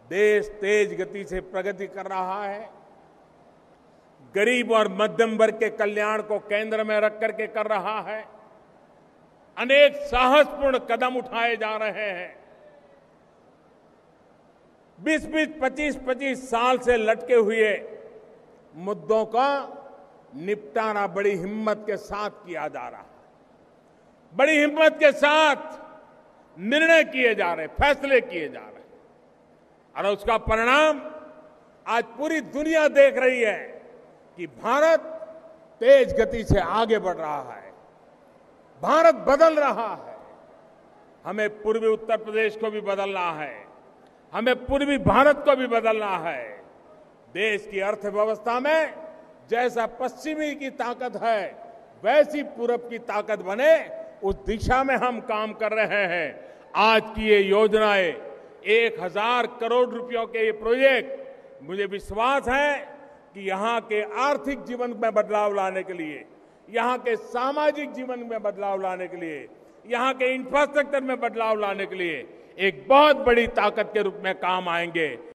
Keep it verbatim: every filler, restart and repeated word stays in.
देश तेज गति से प्रगति कर रहा है। गरीब और मध्यम वर्ग के कल्याण को केंद्र में रख करके कर रहा है। अनेक साहसपूर्ण कदम उठाए जा रहे हैं। बीस बीस पच्चीस पच्चीस साल से लटके हुए मुद्दों का निपटारा बड़ी हिम्मत के साथ किया जा रहा है। बड़ी हिम्मत के साथ निर्णय किए जा रहे, फैसले किए जा रहे और उसका परिणाम आज पूरी दुनिया देख रही है कि भारत तेज गति से आगे बढ़ रहा है। भारत बदल रहा है। हमें पूर्वी उत्तर प्रदेश को भी बदलना है। हमें पूर्वी भारत को भी बदलना है। देश की अर्थव्यवस्था में जैसा पश्चिमी की ताकत है वैसी पूरब की ताकत बने, उस दिशा में हम काम कर रहे हैं। आज की ये योजनाएं, एक हजार करोड़ रुपयों के ये प्रोजेक्ट, मुझे विश्वास है कि यहाँ के आर्थिक जीवन में बदलाव लाने के लिए, यहाँ के सामाजिक जीवन में बदलाव लाने के लिए, यहाँ के इंफ्रास्ट्रक्चर में बदलाव लाने के लिए एक बहुत बड़ी ताकत के रूप में काम आएंगे।